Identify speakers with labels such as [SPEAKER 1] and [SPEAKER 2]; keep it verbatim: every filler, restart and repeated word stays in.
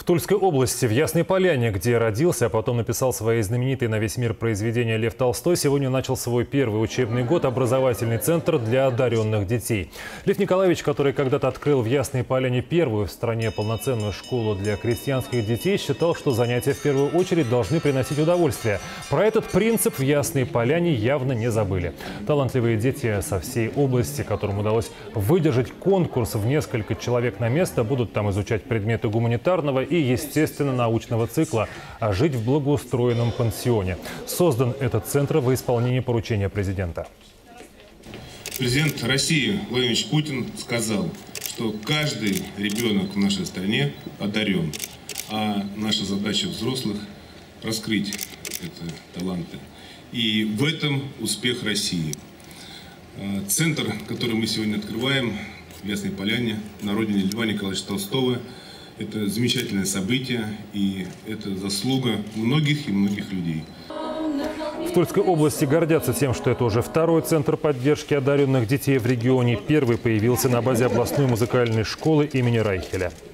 [SPEAKER 1] В Тульской области, в Ясной Поляне, где родился, а потом написал свои знаменитые на весь мир произведения Лев Толстой, сегодня начал свой первый учебный год образовательный центр для одаренных детей. Лев Николаевич, который когда-то открыл в Ясной Поляне первую в стране полноценную школу для крестьянских детей, считал, что занятия в первую очередь должны приносить удовольствие. Про этот принцип в Ясной Поляне явно не забыли. Талантливые дети со всей области, которым удалось выдержать конкурс в несколько человек на место, будут там изучать предметы гуманитарного и естественно-научного цикла, а жить в благоустроенном пансионе. Создан этот центр во исполнении поручения президента.
[SPEAKER 2] Президент России Владимир Владимирович Путин сказал, что каждый ребенок в нашей стране одарен, а наша задача взрослых – раскрыть эти таланты. И в этом успех России. Центр, который мы сегодня открываем в Ясной Поляне, на родине Льва Николаевича Толстого, это замечательное событие, и это заслуга многих и многих людей.
[SPEAKER 1] В Тульской области гордятся тем, что это уже второй центр поддержки одаренных детей в регионе. Первый появился на базе областной музыкальной школы имени Райхеля.